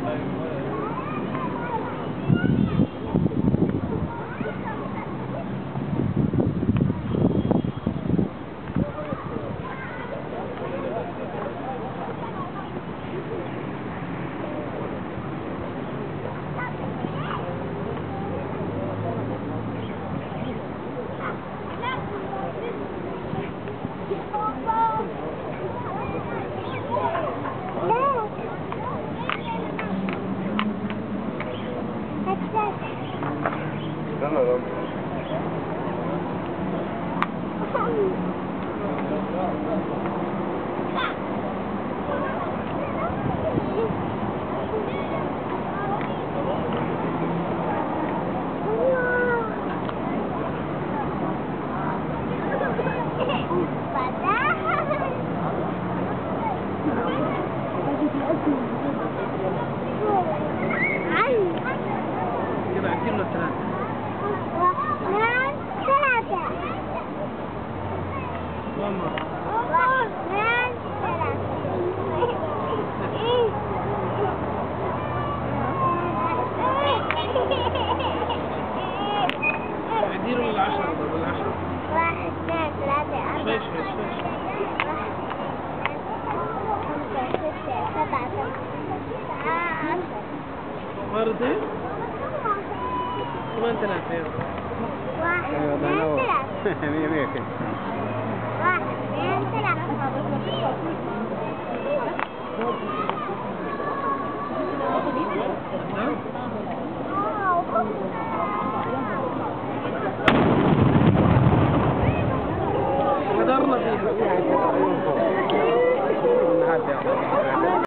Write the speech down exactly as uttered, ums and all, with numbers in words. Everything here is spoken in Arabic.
يبقى عندي له ثلاثة. واحد ثلاثة. ماما. واحد ثلاثة. عندي له العشرة ولا العشرة. واحد اثنين ثلاثة أربعة. شوي شوي شوي. واحد خمسة ستة سبعة ثمانية تسعة عشرة. مرتين. كمان ثلاثة يلا. واحد اثنين ثلاثة. مية مية كده. واحد اثنين ثلاثة.